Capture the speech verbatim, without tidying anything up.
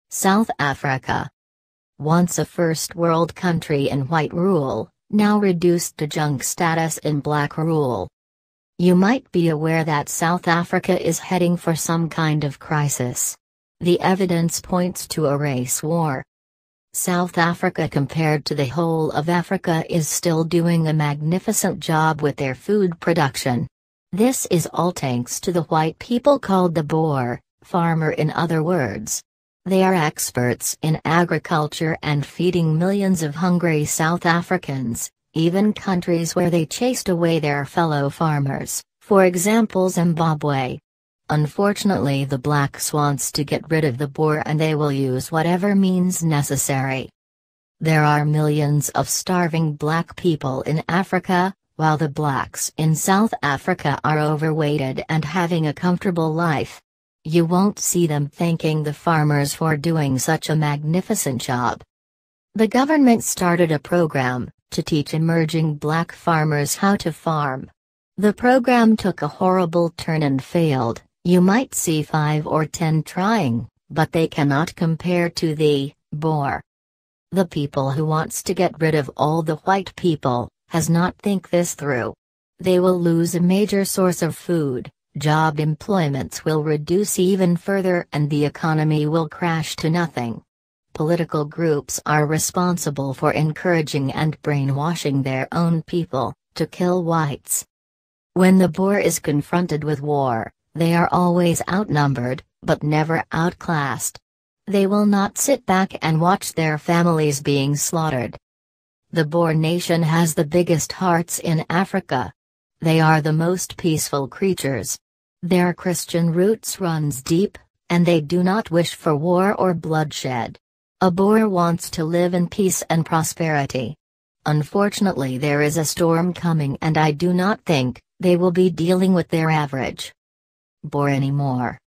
South Africa. Once a first world country in white rule, now reduced to junk status in black rule. You might be aware that South Africa is heading for some kind of crisis. The evidence points to a race war. South Africa compared to the whole of Africa is still doing a magnificent job with their food production. This is all thanks to the white people called the Boer, farmer in other words. They are experts in agriculture and feeding millions of hungry South Africans, even countries where they chased away their fellow farmers, for example Zimbabwe. Unfortunately, the blacks wants to get rid of the Boer and they will use whatever means necessary. There are millions of starving black people in Africa, while the blacks in South Africa are overweighted and having a comfortable life. You won't see them thanking the farmers for doing such a magnificent job. The government started a program to teach emerging black farmers how to farm. The program took a horrible turn and failed. You might see five or ten trying, but they cannot compare to the Boer. The people who wants to get rid of all the white people has not think this through. They will lose a major source of food. Job employments will reduce even further and the economy will crash to nothing. Political groups are responsible for encouraging and brainwashing their own people to kill whites. When the Boer is confronted with war, they are always outnumbered, but never outclassed. They will not sit back and watch their families being slaughtered. The Boer nation has the biggest hearts in Africa. They are the most peaceful creatures. Their Christian roots runs deep, and they do not wish for war or bloodshed. A Boer wants to live in peace and prosperity. Unfortunately, there is a storm coming and I do not think they will be dealing with their average Boer anymore.